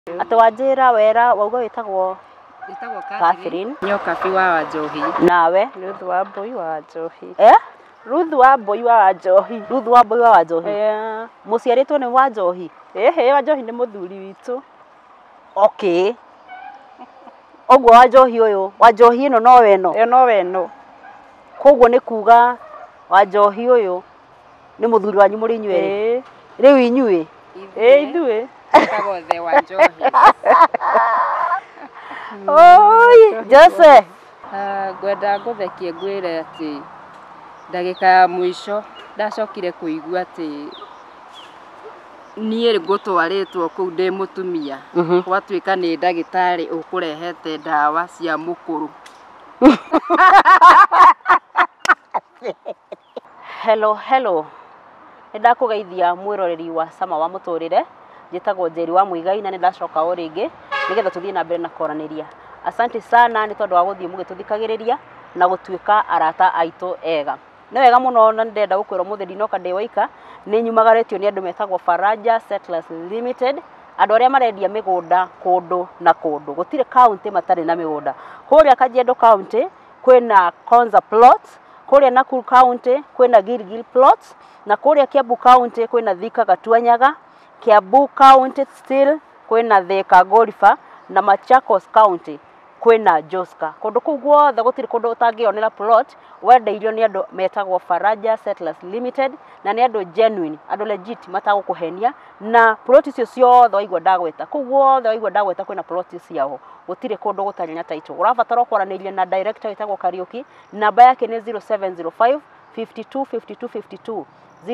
Ati wanjira wera wauga witagwo Catherine Nyokabi wa Wanjohi. Nawe Ruth wa Mbui wa Wanjohi. Ruth wa Mbui wa Wanjohi. Ruth wa Mbui wa Wanjohi. Muciaritwo ni Wanjohi. Wanjohi ni muthuri witu. Okay. Ogwo Wanjohi uyu, Wanjohi ino no weno. No weno. Koguo ni kuga Wanjohi uyu ni muthuri wanyu muri inyueri. Riu inyui. Ithuĩ. Tagothe Wanjohi. Oi, Jose. Ngwenda nguthekie ngwire ati ndagika ya mwisho ndacokire kuigua ati niĩ ngũtwarĩtwo kũu ndĩ mũtumia gwatuĩka nĩ ndagĩtarĩ ũkũrehete ndawa cia mũkũrũ. Hello. Nĩndakũgeithia mwĩroreri wa Sama wa Mũtũrĩre. Njĩtagwo Njeri wa Mũigai na nĩndacoka o rĩngĩ nĩgetha tũthiĩ na mbere na kwaranĩria. Asante sana nĩ tondũ wa gũthiĩ mũgĩtũthikagĩrĩria na gũtuĩka arata aitũ ega. Nĩ wega mũno na ndĩrenda gũkwĩra mũthĩ ndinoka ndĩ waika, nĩ nyumagaretio nĩ andũ metagwo Faraja Settlers Limited, andũ arĩa marendia mĩgũnda kũndũ na kũndũ. Gũtirĩ county matarĩ na mĩgũnda. Kũrĩa Kajiado County kwĩna Konza Plots, kũrĩa Nakuru County kwĩna Gilgil Plots, na kũrĩa Kiambu County kwĩna Thika Gatuanyaga, Kiambu County still kwĩna Thika Gorifa, na Machakos County kwĩna Joska. Kũndũ kũu guothe gũtirĩ kũndũ ũtangĩonera plot wendeirio nĩ andũ metagwo Faraja Settlers Limited, na nĩ andũ genuine, andũ legit matagũkũhenia, na plot icio ciothe waigua ndagweta kũu guothe waigua ndagweta kwĩna plot ciao. Gũtirĩ kũndũ gũtarĩ na title. Ũrabatara kwaranĩria na director wĩtagwo Kariuki, namba yake nĩ 0705 52 52 52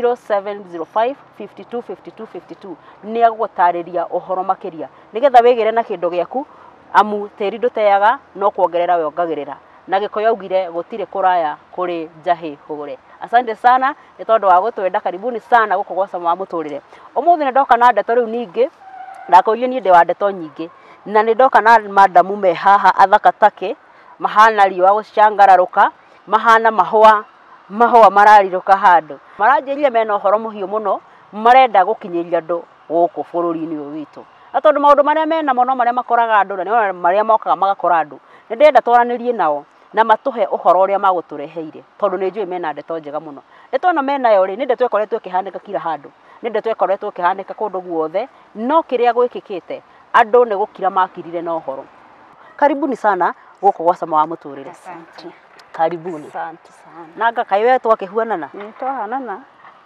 0705 52 52 52. Nĩ agũtarĩria ũhoro makĩria nĩgetha wĩgĩre na kĩndũ gĩaku, amu tĩri ndũteaga no kuongerera we ongagĩrĩra, na Gĩkũyũ augire gũtirĩ kũraya kũrĩ njahĩ hũre. Asante sana nĩ tondũ wa gũtwenda, karibuni sana gũkũ gwa Sama wa Mũtũrĩre. Ũmũthĩ nĩ ndoka na ndeto rĩu ningĩ, ndakoirie niĩ ndĩ wa ndeto nyingĩ, na nĩ ndoka na madamu me haha athaka take, mahana riũa gũcangararũka, mahana mahũa mararirũka handũ. Maranjĩrire mena ũhoro mũhiũ mũno, marenda gũkinyĩria andũ gũkũ bũrũri-inĩ ũyũ witũ. Na tondũ maũndũ marĩa mena mo no marĩa makoraga andũ na nĩ marĩa mokaga magakora andũ. Nĩ ndĩrenda twaranĩrie nao na matũhe ũhoro ũrĩa magũtũreheire, tondũ nĩ njũĩ mena ndeto njega mũno. Ndeto ĩno menayo rĩ, nĩ ndeto ĩkoretwo ĩkĩhanĩka kila handũ, nĩ ndeto ĩkoretwo ĩkĩhanĩka kũndũ guothe, no kĩrĩa gwĩkĩkĩte andũ nĩ gũkira makirire na ũhoro. Karibuni sana gũkũ gwa Sama wa Mũtũrĩre. Asante. Karibuni. Asante sana. Nanga kaĩ twakihuanana? Twahanana.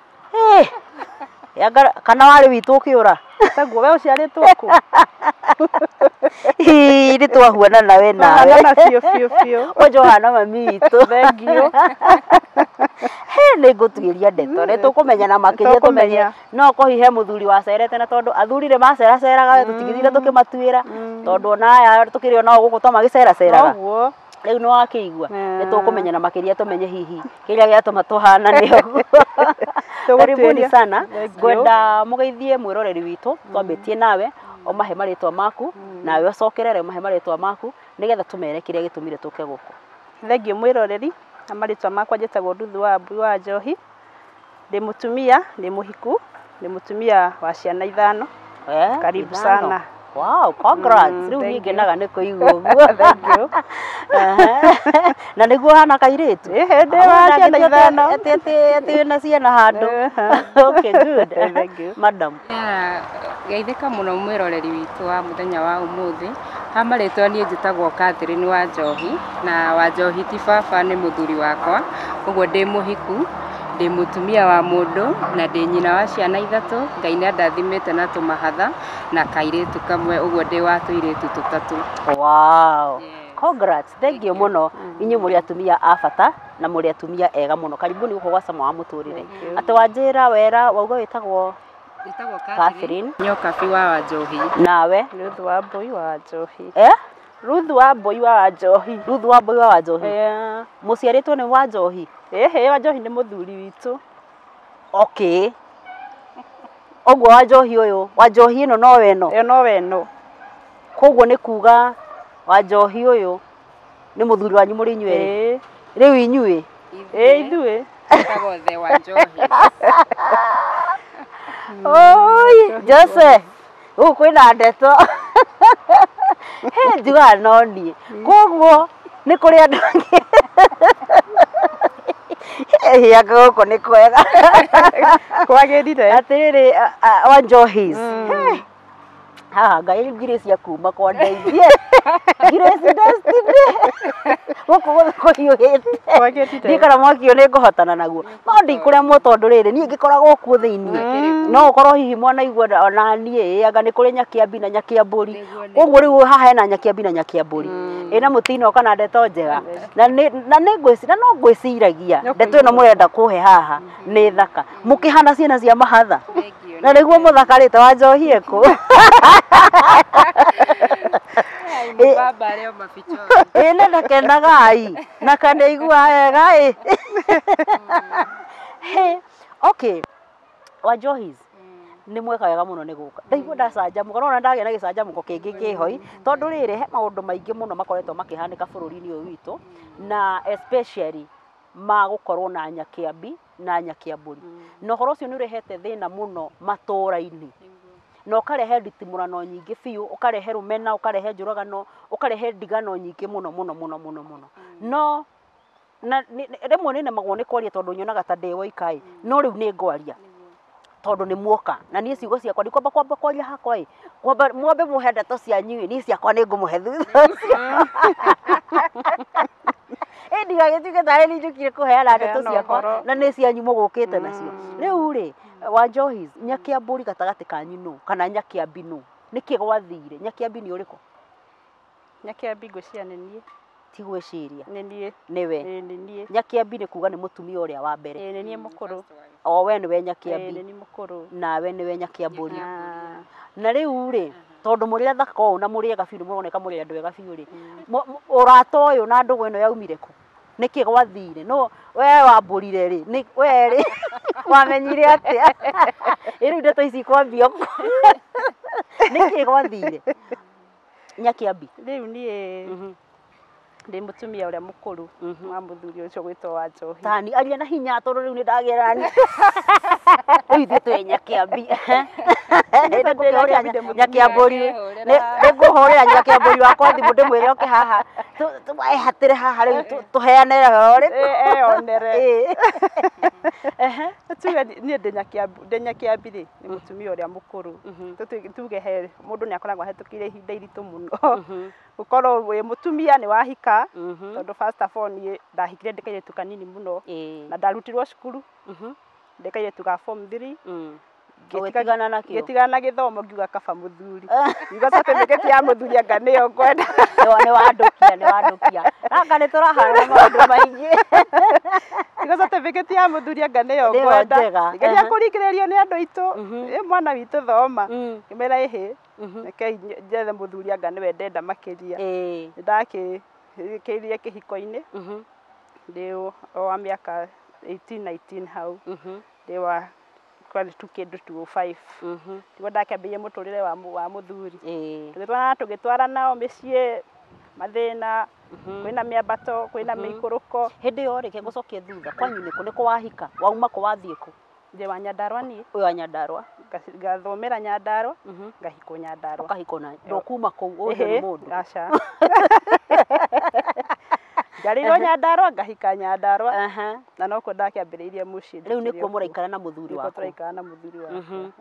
Kana warĩ witũ ũkĩũra? Taguo we ũciarĩtwo kũ? Nĩ twahuanana we nawe. Twahanana biũ. Ũnjohana mami witũ. Thengiũ. Nĩ ngũtuĩria ndeto nĩ tũkũmenyana makĩria tũmenye no kũhihe mũthuri wacerete, na tondũ athuri nĩ maceraceraga we tũtigithire tũkĩmatuĩra, tondũ ona aya tũkĩrĩ ona gũkũ to magĩceraceraga. Rĩu nĩ wakĩigua nĩ tũkũmenyana makĩria tũmenye hihi kĩrĩa gĩatũma tũhanane ũguo. Karibuni sana. Ngwenda mũgeithie mwĩroreri witũ, twambĩtie nawe ũmahe marĩtwa maku, nawe ũcokerere ũmahe marĩtwa maku nĩgetha tũmere kĩrĩa gĩtũmire tũke gũkũ. Thengio mwĩroreri, na marĩtwa makwa njĩtagwo Ruth wa Mbui wa Wanjohi. Ndĩ mũtumia, ndĩ mũhiku, ndĩ mũtumia wa ciana 5. Karibu sana. Wow, congrats. Rĩu niĩ ngenaga nĩ kũigua ũguo. Thengiũ. Na nĩguo hana kairĩtu? Ndĩ wa ciana 5. Atĩ wĩna ciana handũ. Okay, good. Thengiũ. Madam. Geithĩka mũno mwĩroreri witũ wa mũthenya wa ũmũthĩ. Ha marĩtwa niĩ njĩtagwo Catherine Wanjohi, na Wanjohi ti baba nĩ mũthuri wakwa, ũguo ndĩ mũhiku, ndĩ mũtumia wa mũndũ na ndĩ nyina wa ciana 3. Ngai nĩ andathimĩte na tũmahatha na kairĩtu kamwe, ũguo ndĩ wa tũirĩtu 3. Wow. Congrats. Thank you mũno. Inyuĩ mũrĩ atumia a bata na mũrĩ atumia ega mũno. Karibuni gũkũ gwa Sama wa Mũtũrĩre. Atĩ wanjĩra wera wauga wĩtagwo Catherine Nyokabi wa Wanjohi. Nawe Ruth wa Mbui wa Wanjohi. Ruth wa Mbui wa Wanjohi. Ruth wa Mbui wa Wanjohi. Mũciarĩtwo nĩ Wanjohi? Wanjohi nĩ mũthuri witũ. Okay. Ogwo Wanjohi ũyũ, Wanjohi ĩno no weno? No weno. Koguo nĩ kuga Wanjohi ũyũ nĩ mũthuri wanyu mũrĩ inyuĩ? Rĩu inyuĩ? Ithuĩ. Tagothe Wanjohi. Oi, Jose. Kwĩna ndeto. he njuga no niĩ koguo nĩ kũrĩ andũ angĩ hianga gũkũ nĩ kwega kwagĩrire atĩrĩrĩ Wanjohis haha Ngai Grace akuma kwa ndeithie Grace Destiny gũkũ kũhiũhĩte ndikara mwakio nĩ ngũhotana naguo no ndikũremwo tondũ rĩrĩ niĩ ngĩkoragwo kuo thĩinĩ no ũkorwo hihi mwana igua ona niĩ anga nĩ kũrĩ Nyakiambi na Nyakiambũri ũguo rĩu haha hena Nyakiambi na Nyakiambũri ĩna mũtino kana ndeto njega na nĩ ngwĩciria no ngwĩciragia ndeto ĩno mũrenda kũhe haha nĩ thaka mũkĩhana ciana cia mahatha na nĩguo mũthakarĩte Wanjohi ekũ nĩ ndakenagai na kaneigua wega okay Wanjohis nĩ mweka wega mũno nĩ gũka ndaigua ndacanjamũka no ndagĩa na gĩcanjamũko kĩngĩ kĩhoi tondũ rĩrĩ he maũndũ maingĩ mũno makoretwo makĩhanĩka bũrũri-inĩ ũyũ witũ na especially ma gũkorwo na Nyakiambi na Nyakiambũri na ũhoro ũcio nĩ ũrehete thĩna mũno matũũra-inĩ na ũkarehe nditimũrano nyingĩ biũ ũkarehe rũmena ũkarehe njũragano ũkarehe ndigano nyingĩ mũno no na rĩmwe nĩ nemagwo nĩ kwaria tondũ nyonaga ta ndĩ woikaĩ no rĩu nĩ ngwaria tondũ nĩ muoka na niĩ ciugo ciakwa ndikwamba kwaria hakwa kwamba mwambe mũhe ndeto cianyu niĩ ciakwa nĩ ngũmũhe thutha ndigagĩtuĩke tarĩ niĩ njũkire kũheana ndeto ciakwa na nĩ cianyu mũgũkĩte nacio rĩu rĩ Wanjohis Nyakiambũri gatagatĩ kanyu nũ kana Nyakiambi nũ nĩkĩ gwathire Nyakiambi nĩ ũrĩkũ Nyakiambi ngwĩciria nĩ niĩ ti gwĩciria nĩ niĩ nĩwe nĩ niĩ Nyakiambi nĩ kuga nĩ mũtumia ũrĩa wa mbere nĩ niĩ mũkũrũ o we nĩwe Nyakiambi nĩ niĩ mũkũrũ nawe nĩwe Nyakiambũri na rĩu rĩ tondũ mũrĩ athaka ũũ na mũrĩ ega biũ nĩ mũroneka mũrĩ andũ ega biũ rĩ ũrata ũyũ na ndũgũ ĩno yaumire kũ nĩkĩ gwathire no we wambũrire rĩ we rĩ wamenyire atĩa rĩu ndeto ici kwambio nĩkĩ gwathire Nyakiambi rĩu niĩ ndĩ mũtumia ũrĩa mũkũrũ wa mũthuri ũcio gwĩtwo Wanjohi tani aria na hinya tondũ rĩu nĩ ndagĩra ni rĩu ithuĩ twĩ Nyakiambi Nyakiambũri nĩngũhũrĩra Nyakiambũri wakwa thimũ ndĩmwĩre oke haha tũhatĩre haha rĩu tũheane eyonere tuge niĩ ndĩ Nyakiambi rĩ nĩ mũtumia ũrĩa mũkũrũ tuge he mũndũ nĩ akoragwo ahĩtũkĩire ihinda iritũ mũno gũkorwo wĩ mũtumia nĩ wahika tondũ first of all niĩ ndahikire ndĩ kairĩtu kanini mũno na ndarutirwo cukuru ndĩ kairĩtu ga form 3 ngĩtigana na gĩthomo ngiuga kaba mũthuri ngiuga certificate ya mũthuri anga nĩyo ngwenda nĩ wandũkia anga nĩ tũrahana maũndũ maingĩ ngiuga certificate ya mũthuri anga nĩyo ngwenda ngeria kũringĩrĩrio nĩ andũ aitũ mwana witũ thoma ngĩmera ĩhĩ reke njethe mũthuri anga nĩwe ndenda makĩria nĩndakĩrĩkĩirie kĩhiko-inĩ ndĩ wa mĩaka 18-19 hau ndĩ wa kwani tukĩndũ 205 tiguo ndakĩambĩrĩirie mũtũrĩre wa mũthuri tũgĩtwarana mĩciĩ mathĩna kwĩna mĩambato kwĩna mĩikũrũko hĩndĩ ĩyo reke ngũcokie thutha kwanyu nĩkũ wahika wauma kũ wathiĩ kũ ndĩ wa Nyandarua niĩ ũyũ wa Nyandarua ngathomera Nyandarua ngahikwo Nyandarua ũkahikwo na ndũkuma kũu ũyũ nĩ mũndũ aca njarĩirwo Nyandarua ngahika Nyandarua na nokuo ndakĩambĩrĩirie mũciĩ rĩu nĩkuo mũraikara na mũthuri waku tũraikara na mũthuri wakwa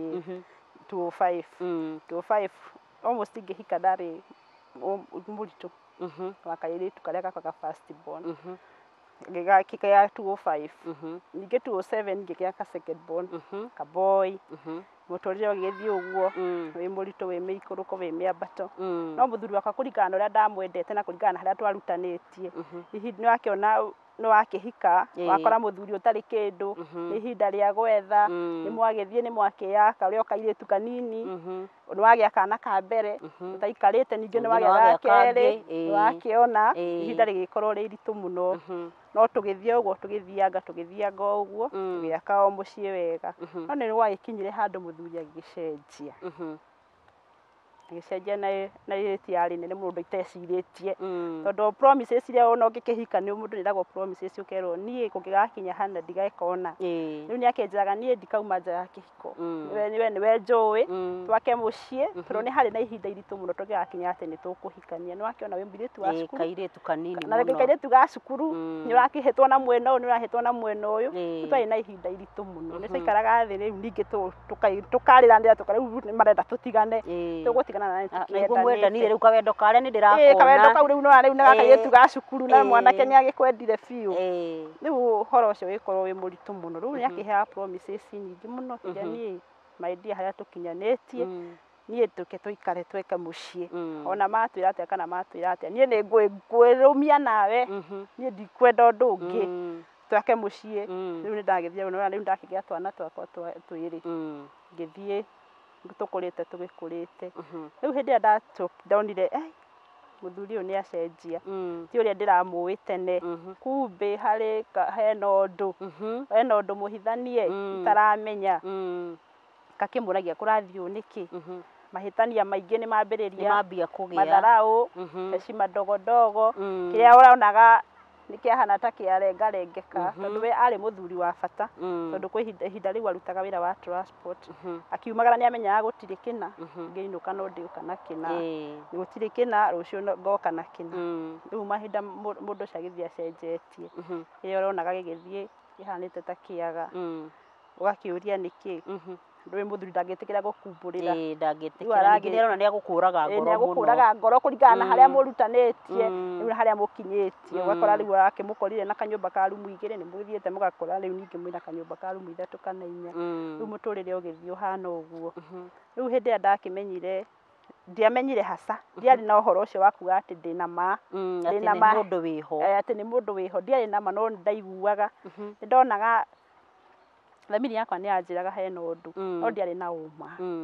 205 almost ngĩhika ndarĩ mũritũ wa kairĩtu karĩa gakwaga first born ngĩgakĩgĩa 205 ningĩ 207 ngĩgĩa ka second born ka boy mũtũrĩre ũgĩthiĩ ũguo wĩ mũritũ wĩ mĩikũrũko wĩ mĩambato no mũthuri wakwa kũringana na ũrĩa ndamwendete na kũringana na harĩa twarutanĩtie ihinda nĩwakĩona nĩwakĩhika wakora mũthuri ũtarĩ kĩndũ nĩ ihinda rĩa gwetha nĩmwagĩthiĩ nĩmwakĩyaka ũrĩa kairĩtu kanini nĩwagĩa kana ka mbere ũtaikarĩte ningĩ nĩwagĩa ga kerĩ nĩwakĩona ihinda rĩgĩkorwo rĩ iritũ mũno no tũgĩthiĩ ũguo tũgĩthianga ũguo tũgĩaka o mũciĩ wega no nĩ gwagĩkinyire handũ mũthuri agĩcenjia Ngĩcenjia na rĩtiarĩ nene mũndũ itecirĩtie tondũ promises iria ona ũngĩkĩhika nĩ mũndũ nĩragwo promises ũkerwo niĩ kũngĩgakinya hana ndigeka ũna rĩu nĩakĩnjĩraga niĩ ndikauma nja ya kĩhiko nĩwe njũĩ twake mũciĩ tondũ nĩ harĩ na ihinda iritũ mũno tũngĩgakinya atĩ nĩ tũkũhikania nĩwakĩona wĩ mũirĩtu wa cukuru kairĩtu kanini na kairĩtu ga cukuru nĩũrakĩhĩtwo na mwena ũyũ nĩũrahĩtwo na mwena ũyũ tũtarĩ na ihinda iritũ mũno nĩtwaikaraga thĩ rĩu ningĩ tũkarĩranĩra rĩu marenda tũtigane tũgũtigana na nĩtũkĩendanire rĩu kawendo karĩa nĩ ndĩrakona kawendo kau rĩu rĩu nĩ gakairĩtu ga cukuru na mwanake nĩagĩkwendire biũ rĩu ũhoro ũcio wĩkorwo wĩ mũritũ mũno rĩu nĩakĩheaga promises nyingĩ mũno iria niĩ my dear harĩa tũkinyanĩtie niĩ tũke tũikare tweke mũciĩ ona matwĩra atĩa kana matwĩra atĩa niĩ nĩ ngwĩrũmia nawe niĩ ndikwenda ũndũ ũngĩ twake mũciĩ rĩu nĩndagĩthiĩ rĩu ndakĩgĩa twana twakwa twĩrĩ ngĩthiĩ tũkũrĩte tũgĩkũrĩte rĩu hĩndĩ ĩrĩa ndonire mũthuri ũyũ nĩacenjia ti ũrĩa ndĩramũĩ tene kumbe hena ũndũ mũhithanie itaramenya ngakĩmũragia kũrathiĩ nĩkĩ mahĩtania maingĩ nĩmambĩrĩria matharaũ heshima ndogondogo kĩrĩa ũronaga nĩkĩahana ta kĩarengarengeka tondũ we arĩ mũthuri wa bata tondũ kwĩ ihinda rĩu arutaga wĩra wa transport akiumagara nĩamenyaga gũtirĩ kĩna ngĩinũka no ndĩũka na kĩna gũtirĩ kĩna rũciũ ngoka na kĩna rĩu mahinda mũndũ ũcio agĩthiĩ acenjetie kĩrĩa ũronaga gĩgĩthiĩ kĩhanĩte ta kĩaga ũgakĩũria nĩkĩ ndũĩ mũthuri ndangĩtĩkĩra gũkumbũrĩra ndangĩtĩkĩra ningĩ nĩarona nĩagũkũraga ngoro mũno nĩagũkũraga ngoro kũringana na harĩa mũrutanĩtie rĩu harĩa mũkinyĩtie ũgakora rĩu arakĩmũkorire na kanyũmba ka rumu 2 nĩmũgĩthiĩte mũgakora rĩu ningĩ mwĩna kanyũmba ka rumu 3 kana 4 rĩu mũtũrĩre ũgĩthiĩ ũhana ũguo rĩu hĩndĩ ĩrĩa ndakĩmenyire ndiamenyire hasa ndiarĩ na ũhoro ũcio wa kuga atĩ ndĩna ma ndĩna ma atĩ nĩ mũndũ wĩho ndiarĩ na ma no ndaiguaga nĩndonaga thamiri yakwa nĩyanjĩraga hena ũndũ no ndiarĩ na ũma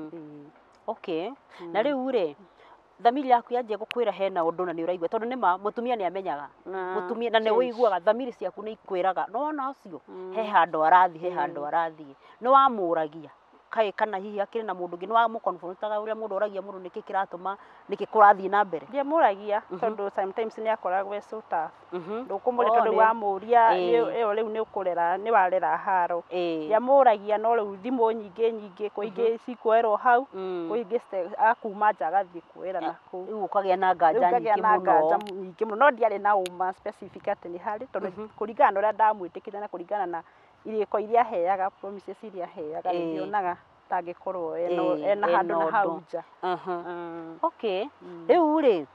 okay na rĩu rĩ thamiri yaku yanjia gũkwĩra hena ũndũ na nĩũraigua tondũ nĩma mũtumia nĩamenyaga mũtumia na nĩwĩiguaga thamiri ciaku nĩikwĩraga nĩwona ũcio he handũ arathiĩ nĩwamũragia kaĩ kana hihi akĩrĩ na mũndũ ũngĩ nĩwamũconfrontaga ũrĩa mũndũ oragia mũndũ nĩkĩ kĩratũma nĩkĩ kũrathiĩ na mbere ndiamũragia tondũ sometimes nĩakoragwo e so tough ndũkũmũrĩa tondũ wamũria ĩyo rĩu nĩũkũrera nĩwarera haro ndiamũragia no rĩu thimũ nyingĩ kũingĩ cikuoerwo hau kũingĩ akuma nja agathiĩ kuoera nakũu rĩu ũkagĩa na nganja nyingĩ mũno no ndiarĩ na ũma specific atĩ nĩ harĩ tondũ kũringana na ũrĩa ndamwĩtĩkĩra na kũringana na irĩko iria heaga promises iria heaga nĩndionaga tangĩkorwo ena handũ na hau nja okay rĩu rĩ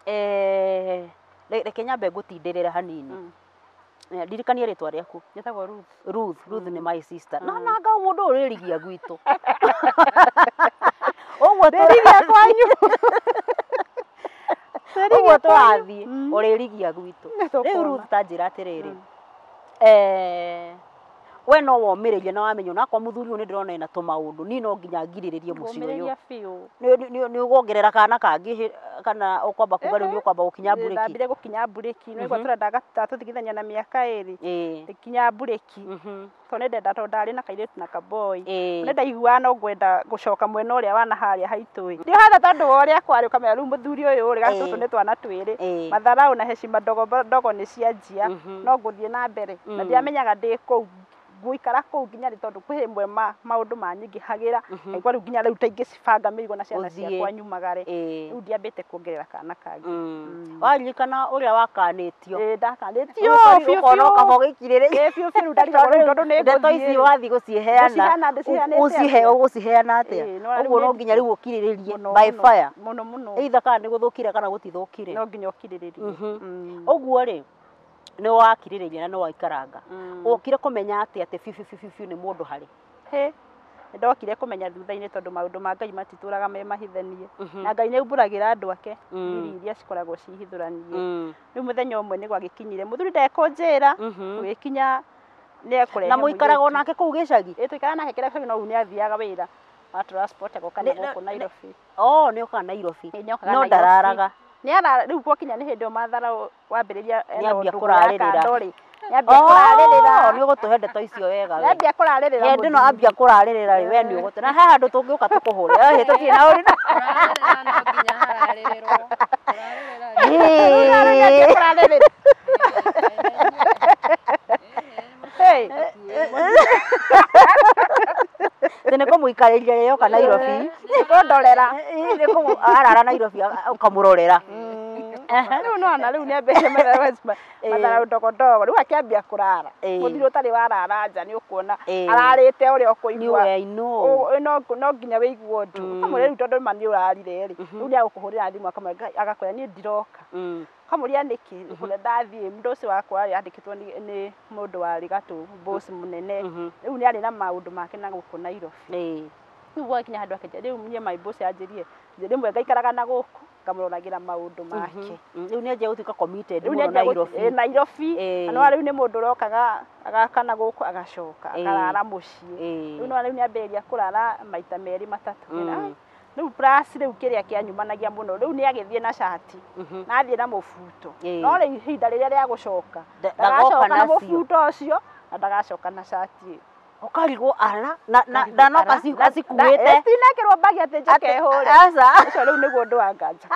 reke nyambe ngũtindĩrĩre hanini ndirikanie rĩtwa rĩaku njĩtagwo Ruth nĩ my sister na nanga mũndũ ũrĩrigia gwitũ ũguo ndĩrigia kwanyu ũguo tũrathiĩ ũrĩrigia gwitũ rĩu Ruth tanjĩra atĩrĩrĩ we no womĩrĩrie na wamenya onakwa mũthuri ũyũ nĩndĩrona ena tũmaũndũ niĩ no nginya ngirĩrĩrie mũciĩ ũyũ nĩũkuongerera kana kangĩ kana ũkwamba kuga rĩu nĩũkwamba gũkinya mburĩki ndambire gũkinya mburĩki nĩgua tũrenda tũthigithania na mĩaka 2 ndĩkinya mburĩki tondũ nĩndenda tondũ ndarĩ na kairĩtu na kaboy nĩndaiguaga no ngwenda gũcoka mwena ũrĩa wa na harĩa haitũĩ ndio hana tondũ wa ũrĩa kwarĩ ũkamenya rĩu mũthuri ũyũ rĩ gatũtũ nĩ twana twĩrĩ matharaũ na heshima ndogo nĩ cianjia no ngũthiĩ na mbere na ndiamenyaga ndĩ kũu ngũikara kũu nginya rĩ tondũ kwĩ hĩmwe maũndũ manyingĩhagĩra ngaigua rĩu nginya rĩu ta ingĩcibanga mĩrigo na ciana ciakwa nyumagare rĩu ndiambĩte kuongerera kana kangĩ waririkana ũrĩa wakanĩtio ndakanĩtio ũkona ũkaba ũgĩkirĩrĩria rĩu ndarigagwo rĩu tondũ nĩ ndeto ici wathiĩ gũciheana ũgũciheana atĩa ũguo no nginya rĩu ũkirĩrĩrie by fire mũno either kana nĩgũthũkire kana gũtithũkire no nginya ũkirĩrĩrie ũguo rĩ nĩ wakirĩrĩria na nĩ waikaranga ũkire kũmenya atĩ biũ nĩ mũndũ harĩ ndokire kũmenya thutha-inĩ tondũ maũndũ ma Ngai matitũraga me mahithanie na Ngai nĩaumbũragĩra andũ ake ndiri iria cikoragwo cihithũranie rĩu mũthenya ũmwe nĩ gwagĩkinyire mũthuri ndekũnjĩra gũgĩkinya nĩekũrehe na mũikaraga nake kũu gĩcagi tũikaraga nake kĩrĩa no nĩathiaga wĩra wa transport agoka na gũkũ Nairobi nĩokaga Nairobi no ndararaga nĩara rĩu gwakinya nĩ hĩndĩ o mathara wambĩrĩria nĩambia kũrarĩrĩra Yambia kũrarĩrĩra. Nĩ ũgũtũhe ndeto icio wega. Yambia kũrarĩrĩra. Hĩndĩ ĩno ambia kũrarĩrĩra rĩ we nĩ ũgũtũhe. Na he handũ tũngĩũka tũkũhũre. Hĩ tũtirĩ na ũrĩ. Kũrarĩrĩra no nginya hararĩrĩrwo. Kũrarĩrĩra. Hey. Nĩ kũmũikarĩria rĩo kana Nairobi. Tondorera. Nĩ arara Nairobi ũkamũrorera. Rĩu no ana rĩu nĩ ambĩtie mathara ndogondogo. Rĩu akĩambia kũrara. Mũthiro ũtarĩ warara nja nĩ ũkuona ararĩte ũrĩa ũkũigua. No nginya wĩiguo ũndũ. Kamũrĩa rĩu tondũ ma nĩ ũrarire rĩ. Rĩu nĩ agũkũhũrĩra thimũ agakwĩra niĩ ndiroka. Kamũria nĩkĩ kũrĩa ndathiĩ mũndũ ũcio wakwa yandĩkĩtwo nĩ mũndũ warĩ gatũ boss mũnene. Rĩu nĩ arĩ na maũndũ make na gũkũ Nairobi. Rĩu gwakinya handũ akĩnjĩra rĩu niĩ my boss anjĩrire rĩmwe ngaikaraga na gũkũ ngamũroragĩra maũndũ make. Rĩu nĩ anjia gũtuĩka committed mũno Nairobi. Nairobi. No rĩu nĩ mũndũ ũrokaga agaka na gũkũ agacoka akarara mũciĩ. Rĩu no rĩu nĩ ambĩrĩria kũrara maita merĩ matatũ. Rĩu plus rĩu kĩrĩa kĩanyumanagia mũno rĩu nĩ agĩthiĩ na shati na athiĩ na mũbuto. No rĩu ihinda rĩrĩa rĩa gũcoka ndagacoka na mũbuto ũcio na ndagacoka na shati. Ũkarigwo ara na ndanoka acikuĩte. Tinekĩrwo bagi atĩ njoke hũre. Ũcio rĩu nĩguo ũndũ wa nganja.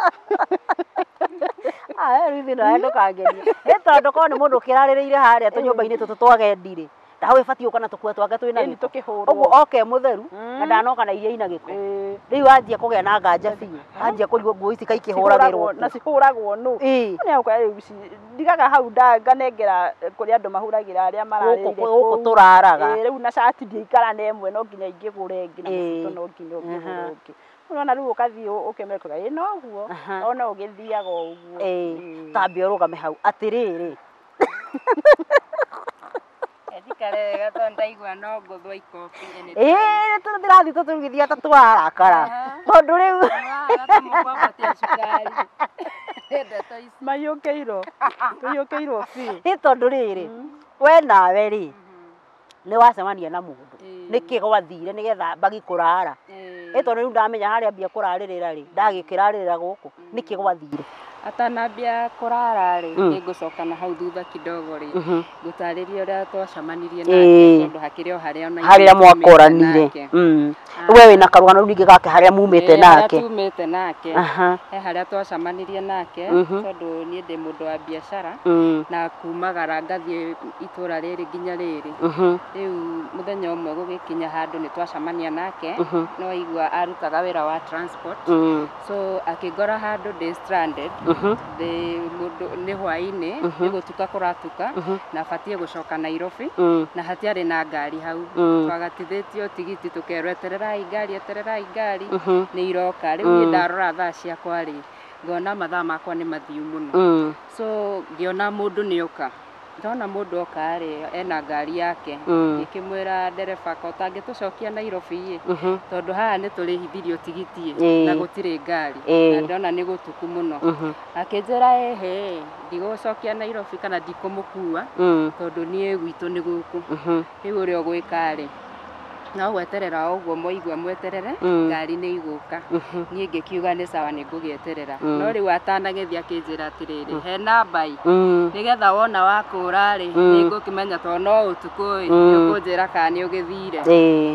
Rĩu thĩ no ndũkangenia. Nĩ tondũ korwo nĩ mũndũ ũkĩrarĩrĩire harĩa tũnyũmba-inĩ tũtũ twa agendi-rĩ. Ndaho ĩbatiĩ gũka na tũkua twake twĩna gĩko. Ũguo oke mũtheru na ndanoka na iria ina gĩko. Rĩu anjia kũgĩa na nganja biũ. Anjia kũigua nguo ici kaikĩhũragĩrwo. Na cihũragwo nũ. Nĩ auga rĩu ndigaga hau nganengera kũrĩ andũ mahũragĩra arĩa mararĩire gũkũ tũraraga. Rĩu na shati ndĩikara na ĩmwe no nginya ingĩgũre ĩngĩ na mũbuto no nginya ũngĩgũra ũngĩ. Ũrona rĩu ũgathiĩ ũkĩmekaga no ũguo ona ũgĩthiaga ũguo. Tambia ũrũgame hau atĩrĩrĩ. Thikarega tondũ ndaigua no ngũthwo ikobi. Tũrathiĩ tũtũrugithia ta twarakara. Tondũ rĩu maiyũkĩirwo biũ. Nĩ tondũ rĩrĩ we nawe rĩ nĩ wacemania na mũndũ nĩkĩ gwathire nĩgetha mbagi kũrara. Nĩ tondũ rĩu ndamenya harĩa ambia kũrarĩrĩra rĩ ndagĩkĩrarĩrĩra gũkũ nĩkĩ gwathire. Atanambia kũrara rĩ nĩ ngũcoka na hau thutha kidogo rĩ ngũtarĩria ũrĩa twacemanirie nake tondũ hakĩrĩ o harĩa mwakoranire. We wĩna karũgano rũu ningĩ gake harĩa mumĩte nake. Tumĩte nake he harĩa twacemanirie nake tondũ niĩ ndĩ mũndũ wa biacara na kumagara ngathiĩ itũra rĩrĩ nginya rĩrĩ. Rĩu mũthenya ũmwe gũgĩkinya handũ nĩ twacemania nake no aigua arutaga wĩra wa transport so akĩngora handũ ndĩ stranded. Nĩ hwaĩ-inĩ nĩ gũtuka kũratuka na batiĩ gũcoka Nairobi na hatiarĩ na ngari hau. Twagatithĩtio tigiti tũkerwo etererai ngari nĩ iroka. Rĩu niĩ ndarora thaa ciakwa rĩ ngona mathaa makwa nĩ mathiu mũno. So ngĩona mũndũ nĩ oka. Ndona mũndũ oka rĩ ena ngari yake ngĩkĩmwĩra ndereba ka ũtangĩtũcokia Nairobi tondũ haha nĩ tũrĩhithirio tigiti na gũtirĩ ngari na ndona nĩ gũtuku mũno. Akĩnjĩra ndigũcokia Nairobi kana ndikũmũkua tondũ niĩ gwitũ nĩ gũkũ. Rĩu ũrĩa ũgwĩka rĩ no gweterera ũguo mwaigua mweterere ngari nĩ igũka. Niĩ ngĩkiuga nĩ sawa nĩ ngũgĩeterera. No rĩu atanagĩthiĩ akĩnjĩra atĩrĩrĩ he namba nĩgetha wona wakũra rĩ nĩ ngũkĩmenya tondũ no ũtukũ nĩ ũkũnjĩra kana nĩ ũgĩthire.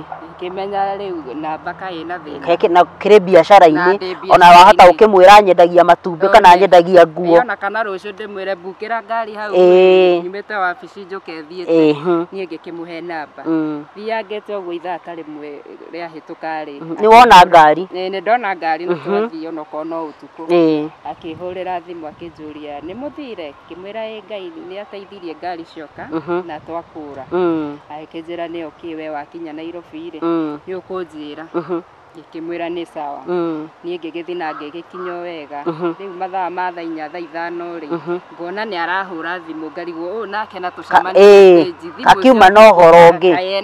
Ngĩmenya rĩu namba kaĩ na thĩna na kĩrĩ biacara-inĩ ona wahota ũkĩmwĩra nyendagia matumbĩ kana nyendagia nguo. Ona kana rũciũ ndĩmwĩre mbukĩra ngari hau nyumĩte wabici njũke thiĩte. Niĩ ngĩkĩmũhe namba thiangĩte ũguo ithaa ta rĩmwe rĩahĩtũka rĩ nĩ wona ngari. Nĩ ndona ngari nĩ twathiĩ onokorwo no ũtukũ. Akĩhũrĩra thimũ akĩnjũria nĩ mũthire. Ngĩmwĩra Ngai nĩ ateithirie ngari cioka na twakũra. Akĩnjĩra nĩ okay we wakinya Nairobi rĩ nĩ ũkũnjĩra. Ngĩkĩmwĩra nĩ sawa. Niĩ ngĩgĩthiĩ na ngĩgĩkinya wega. Rĩu mathaa ma thaa 4 thaa 5 rĩ ngona nĩ arahũra thimũ ngarigwo ũũ nake na tũcemanie stage akiuma na ũhoro ũngĩ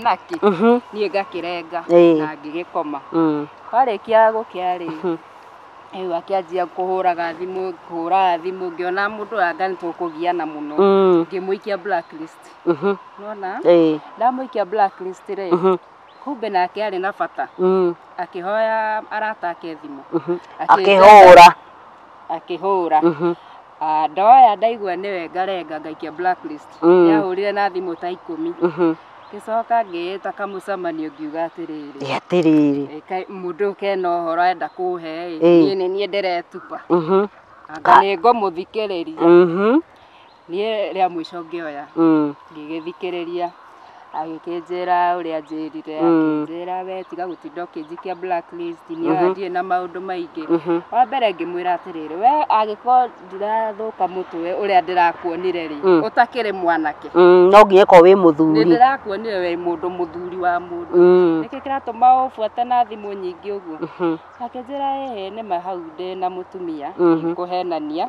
niĩ ngakĩrenga na ngĩgĩkoma. Kwarĩkia gũkĩa rĩ rĩu akĩanjia kũhũraga thimũ ngĩona mũndũ anga nĩ tũkũgiana mũno ngĩmũikia blacklist. Nona ndamũikia blacklist rĩ kumbe nake arĩ na bata akĩhoya arata ake thimũ akĩhũra ndoya ndaigua nĩwe ngarenga ngaikia blacklist yahũrire na thimũ ta 10 ngĩcoka ngĩĩta kamũcemanio ngiuga atĩrĩrĩ mũndũ kena ũhoro enda kũhe niĩ nĩ niĩ ndĩretupa anga nĩ ngũmũthikĩrĩria niĩ rĩa mũico ngĩoya ngĩgĩthikĩrĩria agĩkĩnjĩra ũrĩa njĩrire akĩnjĩra we tiga gũtinda ũkĩnjikia blacklist niĩ ndirĩ na maũndũ maingĩ wa mbere ngĩmwĩra atĩrĩrĩ we angĩkorwo ndirathũka mũtwe ũrĩa ndĩrakuonire rĩ ũtakĩrĩ mwanake no nginya ko wĩ mũthuri nĩ ndĩrakuonire wĩ mũndũ mũthuri wa mũndũ nĩkĩ kĩratũma ũbuate na thimũ nyingĩ ũguo akĩnjĩra nĩ ma hau ndĩ na mũtumia kũhenania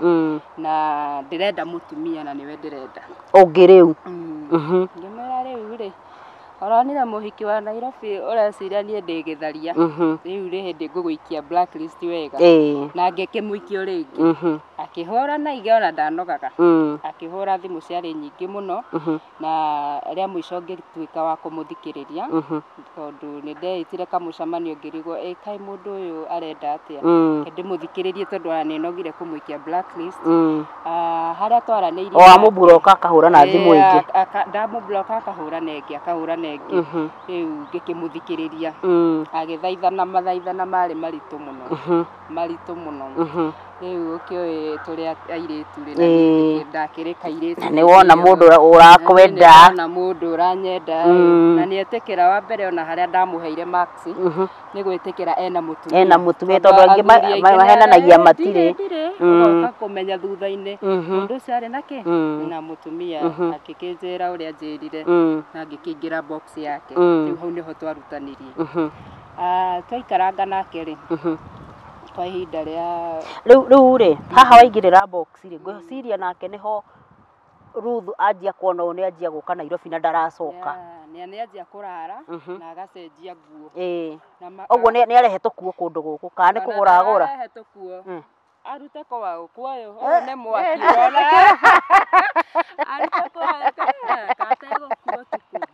na ndĩrenda mũtumia na nĩwe ndĩrenda ũngĩ rĩu ngĩmwĩra rĩu rĩ oronire mũhiki wa Nairobi ũreciria niĩ ndĩ gĩtharia rĩu rĩ hĩndĩ ngũgũikia blacklist wega na ngĩkĩmũikio rĩngĩ akĩhũra na igĩ ona ndanogaga akĩhũra thimũ ciarĩ nyingĩ mũno na rĩa mũico ngĩtuĩka wa kũmũthikĩrĩria tondũ nĩ ndeĩtire kamũcemanio ngĩrigwo kaĩ mũndũ ũyũ arenda atĩa ndĩmũthikĩrĩrie tondũ ona nĩ nogire kũmũikia blacklist harĩa twaranĩirie wamũbloka akahũra na thimũ ĩngĩ ndamũbloka akahũra na ĩngĩ akahũra na ĩngĩ rĩu ngĩkĩmũthikĩrĩria agĩthaithana mathaithana marĩ maritũ mũno rĩu ũkĩoĩ tũrĩa airĩtu rĩ ndakĩrĩ kairĩtu nĩ wona mũndũ ũrakwenda na mũndũ ũranyenda na nĩetĩkĩra wa mbere ona harĩa ndamũheire max nĩ gwĩtĩkĩra ena mũtumia tondũ angĩ mahenanagia matirĩ ũgoka kũmenya thutha-inĩ mũndũ ũcio arĩ nake na mũtumia akĩkĩnjĩra ũrĩa njĩrire na ngĩkĩingĩra box yake rĩu hau nĩho twarutanirie twaikaranga nake rĩ kwa ihinda rĩa rĩu rĩ haha waingĩrĩra box rĩ ngwĩciria nake nĩho Ruth anjia kuona ũũ nĩ anjia gũka Nairobi na ndaracoka nĩ anjia kũrara na agacenjia nguo ũguo nĩ arehe tũkuo kũndũ gũkũ kana nĩ kũgũra agũra arehe tũkuo arute kwa kuoyo nĩ mwaki ona arute kwa katego kuo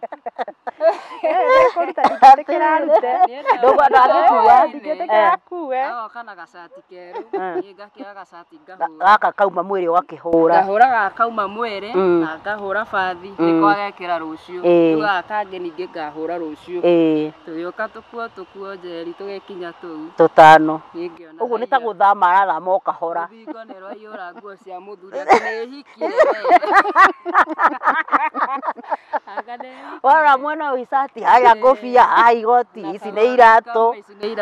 ndogo ndagĩkua ndingĩtĩkĩra akue kana gacati kerũ ngakĩra gacati gaka kauma mwĩrĩ ũgakĩhũra ngahũra kauma mwĩrĩ na ngahũra bathi nĩko agekĩra rũciũ rĩu gakangĩ ningĩ ngahũra rũciũ tũgĩũka tũkuo njeri tũgĩkinya tũtano ũguo nĩ ta gũthama arathama o kahora rũthingo nĩ rwaiyũra nguo cia mũthuri nĩhikire wara mwena ũyũ icati haya ngũbia haya igoti ici nĩ iratũ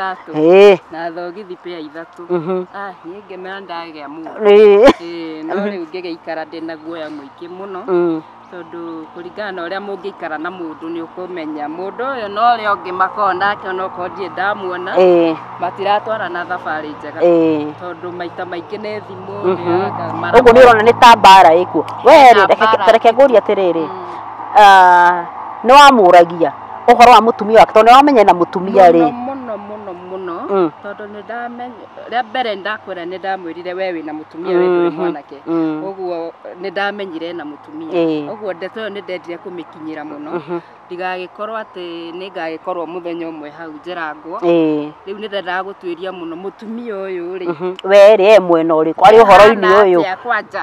na thogithi pĩa ithatũ niĩ ngĩmera ndagĩa mũndũ no rĩu ngĩgĩikara ndĩna guoya mũingĩ mũno tondũ kũringana na ũrĩa mũngĩikara na mũndũ nĩ ũkũmenya mũndũ ũyũ no ũrĩa ũngĩ makorwo nake onokorwo ndirĩ ndamuona matiratwarana thabarĩ njega tondũ maita maingĩ nĩ thimũ ũguo nĩ ũrona nĩ ta mbara ĩkuo we reke ngũrie atĩrĩrĩ nĩ wamũragia ũhoro wa mũtumia wake tondũ nĩ wamenya na mũtumia rĩ mũno tondũ nĩ ndamenya rĩa mbere ndakwĩra nĩ ndamwĩrire we wĩna mũtumia we ndũrĩ mwanake ũguo nĩ ndamenyire na mũtumia ũguo ndeto ĩyo nĩ ndendire kũmĩkinyĩra mũno ndigagĩkorwo atĩ nĩ ngagĩkorwo mũthenya ũmwe hau njerangwo rĩu nĩ ndendaga gũtuĩria mũno mũtumia ũyũ rĩ we rĩ mwena ũrĩkũ arĩ ũhoro-inĩ ũyũ kwanja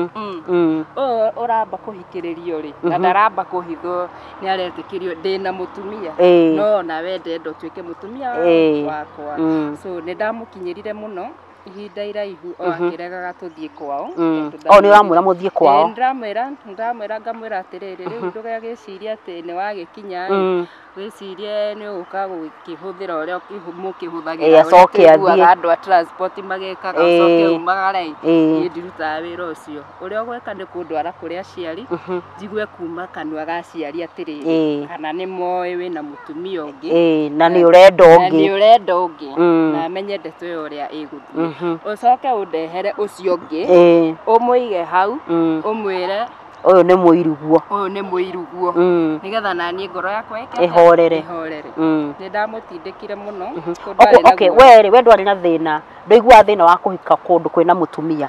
ũramba kũhikĩrĩrio rĩ na ndaramba kũhithwo nĩ aretĩkĩrio ndĩna mũtumia no nawe ndenda ũtuĩke mũtumia wakwa so nĩ ndamũkinyĩrire mũno ihinda iraihu akĩregaga tũthiĩ kwao nĩ ũramwĩra mũthiĩ kwao ndamwĩra ngamwĩra atĩrĩrĩ rĩu ndũgagĩcirie atĩ nĩ wagĩkinya wĩcirie nĩ ũgũka gũkĩhũthĩra ũrĩa mũkĩhũthagĩra ũrĩa andũ a transport magĩkaga ũcoke umagara niĩ ndirutaga wĩra ũcio ũrĩa ũgwĩka nĩ kũndwara kũrĩ aciari njigue kuma kanua ga aciari atĩrĩrĩ kana nĩ moĩ wĩna mũtumia ũngĩ na nĩ ũrenda ũngĩ na menye ndeto ĩyo ũrĩa ĩgũthiĩ ũcoke ũndehere ũcio ũngĩ ũmũige hau ũmwĩre ũyũ nĩ mũiruguo nĩgetha naniĩ ngoro yakwa ĩhorere nĩ ndamũtindĩkire mũno we ndwarĩ na thĩna ndũiguaga thĩna wa kũhika kũndũ kwĩna mũtumia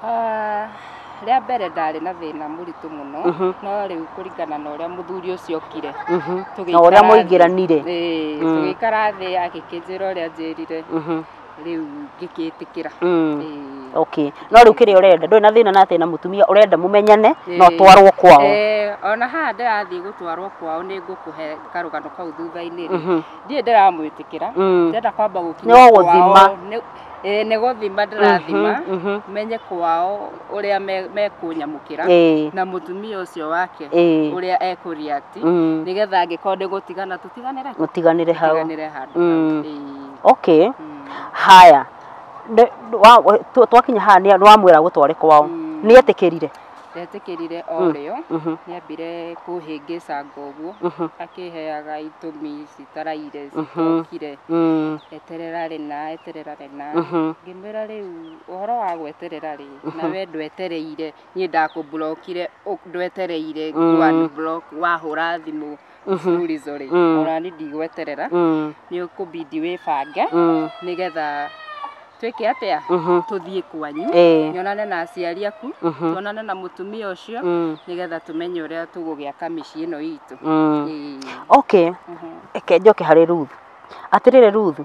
rĩa mbere ndarĩ na thĩna mũritũ mũno no rĩu kũringana na ũrĩa mũthuri ũcio okire na ũrĩa mũingĩranire tũgĩikara thĩ agĩkĩnjĩra ũrĩa njĩrire rĩu ngĩkĩtĩkĩra Okay, no rĩu kĩrĩa ũrenda ndũrĩ na thĩna na atĩ na mũtumia ũrenda mũmenyane no twarwo kwao. Ona haha ndĩrathiĩ gũtwarwo kwao nĩ ngũkũhe karũgano kau thutha-inĩ rĩ, ndirĩ ndĩramwĩtĩkĩra, ndĩrenda kwamba gũkinya kwao nĩ gũthima ndĩrathima menye kwao ũrĩa mekũnyamũkĩra na mũtumia ũcio wake ũrĩa ekũreact nĩgetha angĩkorwo nĩ gũtigana tũtiganĩre handũ. Okay, haya twakinya haha nĩ wamwĩra gũtware kwao nĩ etĩkĩrire? Ndetĩkĩrire o rĩo, nĩambire kũhĩngĩcanga ũguo akĩheaga itũmi citaraire citokire, eterera rĩna ngĩmwĩra rĩu ũhoro wa gweterera rĩ na we ndwetereire, niĩ ndakũblokire ndwetereire unblock wahũra thimũ mfululizo rĩ, ona niĩ ndigweterera, nĩ ũkũbidi wĩbange nĩgetha twĩke atĩa tũthiĩ kwanyu nyonane na aciari aku, tuonane na mũtumia ũcio nĩgetha tũmenye ũrĩa tũgũgĩaka mĩciĩ ĩno itũ. Okay, eke njoke harĩ Ruth. Atĩrĩrĩ Ruth,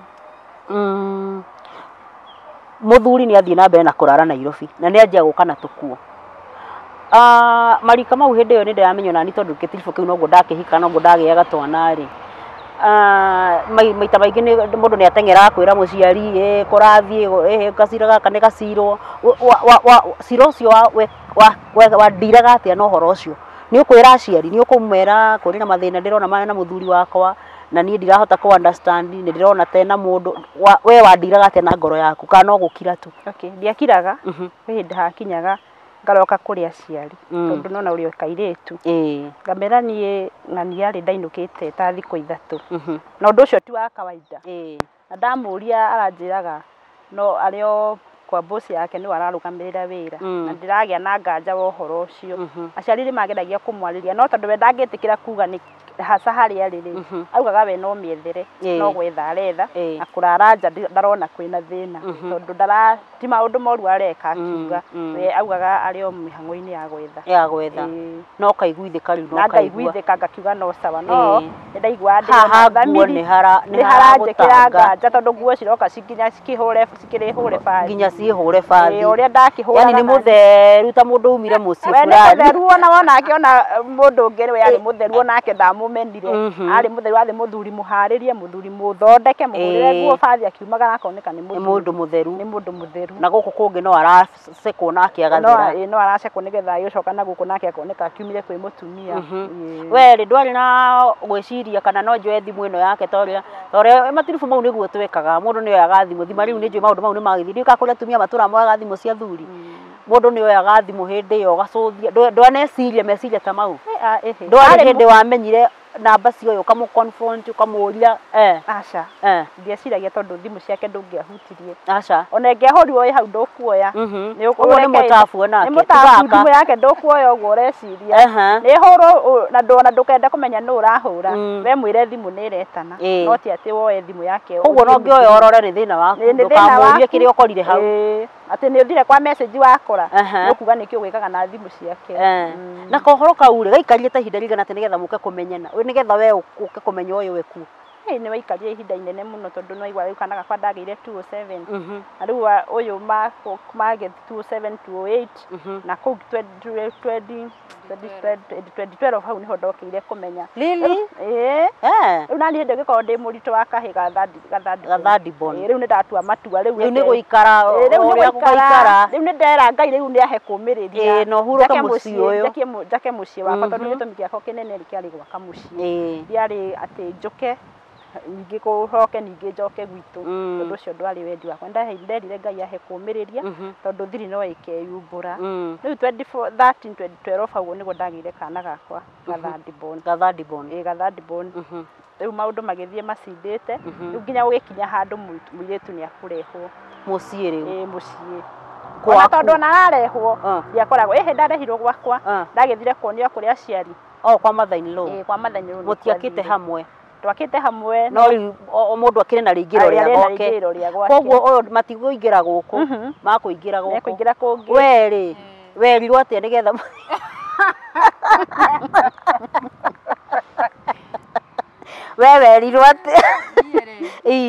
mũthuri nĩ athiĩ na mbere na kũrara Nairobi na nĩ anjia gũka na tũkuo. Marika mau hĩndĩ ĩyo nĩ ndĩramenya nani tondũ gĩtiribũ kĩu noguo ndakĩhika noguo ndagĩaga twana rĩ, maita maingĩ mũndũ nĩ ateng'eraga kwĩra mũciari kũrathiĩ gacira gaka nĩ gacirwo. Cira ũcio wandiraga atĩa na ũhoro ũcio? Nĩ ũkwĩra aciari, nĩ ũkũmera kũrĩ na mathĩna ndĩrona maya na mũthuri wakwa na niĩ ndirahota kũ understand, nĩ ndĩrona tena mũndũ, we wandiraga atĩa na ngoro yaku kana no gũkira tu? Okay, ndiakiraga hĩndĩ hakinyaga ngaroka kũrĩ aciari tondũ nona ũrĩa kairĩtu ngamera niĩ ng'ani yarĩ ndainũkĩte ta thikũ ithatũ na ũndũ ũcio ti wa kawaida, na ndamũria aranjĩraga no arĩo kwa boss yake nĩ ararũgamĩrĩra wĩra na ndĩragĩa na nganja wa ũhoro ũcio. Aciari nĩ mageragia kũmwarĩria no tondũ we ndangĩtĩkĩra kuga nĩ hasa harĩa rĩrĩ, augaga we no mĩethere no gwetha aretha na kũrara nja ndarona kwĩna thĩna tondũ ti maũndũ moru areka akiuga, we augaga arĩ o mĩhang'o-inĩ ya gwetha no kaiguithĩka rĩu no kaiguithĩka ngakiuga no sawa, no ndaigua nĩ haranjĩkĩra nganja tondũ nguo ciroka nginya cikĩrĩhũre bathi nginya ciĩhũre bathi ũrĩa ndakĩhũra, yani nĩ mũtheru ta mũndũ umire mũciĩ fulani. Mũtheru ona wonake ona mũndũ ũngĩ we arĩ mũtheru onake ndamumenire, arĩ mũtheru arĩ mũthuri mũharĩrie, mũthuri mũthondeke, mũhũrĩre nguo bathi akiumaga akoneka nĩ mũndũ mũtheru, na gũkũ kũngĩ no aracekwo nake agathera, no aracekwo nĩgetha agĩcoka na gũkũ nake akoneka akiumire kwĩ mũtumia. We rĩ ndwarĩ na gwĩciria kana no njoe thimũ ĩno yake ta ũrĩa matiribu mau nĩguo twekaga, mũndũ nĩ oyaga thimũ rĩu nĩ njũĩ maũndũ mau nĩ magĩthiĩ kũrĩ atumia matũra moyaga thimũ cia thuri, mũndũ nĩ oyaga thimũ hĩndĩ ĩyo gacũthia, ndwaneciria meciria ta mau, ndwarĩ hĩndĩ wamenyire namba cio ũkamũ-confront ũkamũria aca ndieciragia tondũ thimũ ciake ndũngĩahutirie aca ona ĩngĩahũrirwo ĩ hau ndũkuoya, ũguo nĩ mũtabu onake, nĩ mũtabu thimũ yake ndũkuoya ũguo ũreciria nĩ hũrwo na ndũkenda kũmenya nũ ũrahũra, we mwĩre thimũ nĩ ĩretana no ti atĩ woe thimũ yake ũguo no ngĩoya ũrore nĩ thĩna waku ndũkamũrie kĩrĩa ũkorire hau atĩ nĩ ũthire kwa message wakora nĩ kuga nĩkĩo gwĩkaga na thimũ ciake. Na kohoro kau rĩ gaikarire ta ihinda rĩigana atĩa nĩgetha mũke kũmenyana nĩgetha we ũke kũmenya ũyũ we kuo? Nĩ waikarire ihinda inene mũno tondũ no igwa rĩu kana gakwa ndagĩire 207 na rĩu ũyũ magĩthi 207 208 na kũu 2012 hau nĩho ndokĩire kũmenya rĩu nani hĩndĩ ĩngĩkorwo ndĩ mũritũ wa kahĩ gathandi bon, rĩu nĩ ndatua matua rĩu nĩ gũikara ũrĩa gũikara, rĩu nĩ ndera Ngai rĩu nĩ ahe kũmĩrĩria no hurũke mũciĩ ũyũ njake mũciĩ wakwa tondũ gĩtũmi gĩakwa kĩnene kĩarĩ gwaka mũciĩ, ndiarĩ atĩ njũke ningĩ kũhoke ningĩ njoke gwitũ tondũ ũcio ndwarĩ wendi wakwa, nderire Ngai ahe kũmĩrĩria tondũ thiri no ĩkeyumbũra. Rĩu 2013 2012 hau nĩguo ndagĩire kana gakwa Gathandi Bon. Rĩu maũndũ magĩthiĩ macindĩte rĩu nginya gũgĩkinya handũ mũirĩtu nĩ akũrehwo mũciĩ rĩu mũciĩ ona tondũ ona ararehwo ndiakoragwo ndarehirwo gwakwa ndagĩthire kuonio kũrĩ aciari kwa mother-in-law mũtiakĩte hamwe? Twakĩte hamwe no rĩu mũndũ akĩrĩ na rĩingĩro rĩa gwake, koguo ũyũ matikũingĩra gũkũ makũingĩra gũkũ. We werirwo atĩa nĩgetha we werirwo atĩa?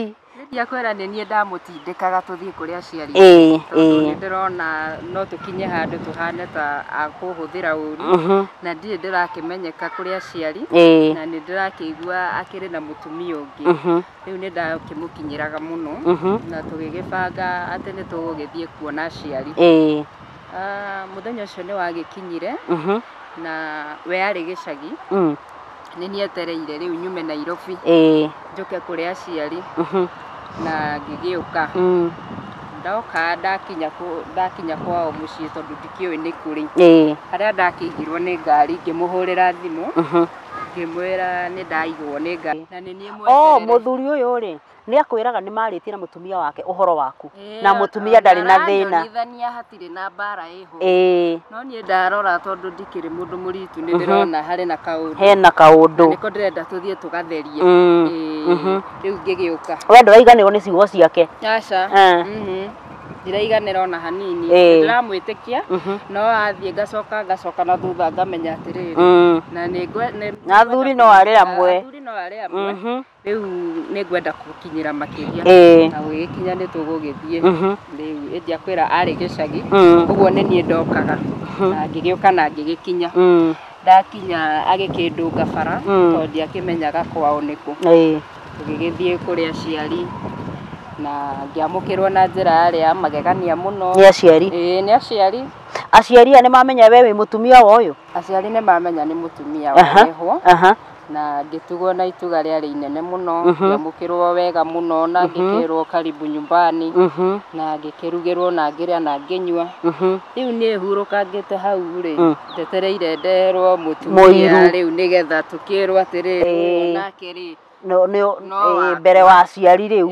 ya kwera nĩ niĩ ndamũtindĩkaga tũthiĩ kũrĩa aciari tondũ nĩ ndĩrona no tũkinye handũ tũhane ta akũhũthĩra ũru na ndirĩ ndĩrakĩmenyeka kũrĩ aciari na nĩ ndĩrakĩigua akĩrĩ na mũtumia ũngĩ rĩu nĩ ndakĩmũkinyĩraga mũno na tũgĩgĩbanga atĩ nĩ tũgũgĩthiĩ kuona aciari mũthenya ũcio nĩ wagĩkinyire na we arĩ gĩcagi nĩ niĩ etereire rĩu nyume Nairobi njoke kũrĩ aciari na ngĩgĩũka ndoka ndakinya kwao mũciĩ tondũ ndikĩũĩ nĩ kũrĩ harĩa ndakĩigirwo nĩ ngari ngĩmũhũrĩra thimũ ngĩmwĩra nĩ ndaigwo nĩ ngari na nĩ niĩ mweterere mũthuri ũyũ rĩ nĩ akwĩraga nĩ marĩtie na mũtumia wake ũhoro waku na mũtumia ndarĩ na thĩna aranyonithania hatirĩ na mbara ĩho no niĩ ndarora tondũ ndikĩrĩ mũndũ mũritu nĩ ndĩrona harĩ na kaũndũ hena kaũndũ nĩko ndĩrenda tũthiĩ tũgatherie rĩu ngĩgĩũka we ndũraiganĩrwo nĩ ciugo ciake aca ndiraiganĩra ona hanini ndĩramwĩtĩkia no athiĩ ngacoka na thutha ngamenya atĩrĩrĩ na athuri no arĩ amwe rĩu nĩ ngwenda gũkinyĩra makĩria na gũgĩkinya nĩ tũgũgĩthiĩ rĩu ĩndĩ akwĩra arĩ gĩcagi ũguo nĩ niĩ ndokaga na ngĩgĩũka na ngĩgĩkinya ndakinya agĩkĩndũnga bara tondũ ndiakĩmenyaga kwao nĩkũ tũgĩgĩthiĩ kũrĩ aciari na ngĩamũkĩrwo na njĩra yarĩ magegania mũno nĩ aciari nĩ aciari nĩ mamenya we wĩ mũtumia wa ũyũ aciari nĩ mamenya nĩ mũtumia warehwo na ngĩtugwo na ituga rĩarĩ inene mũno ngĩamũkĩrwo wega mũno na ngĩkĩrwo karibu nyumbani na ngĩkĩrugĩrwo na ngĩrĩa na ngĩnyua rĩu niĩ hurũkangĩte hau rĩ ndetereire nderwo mũtumia rĩu nĩgetha tũkĩrwo atĩrĩrĩ nake rĩ mbere wa aciari rĩu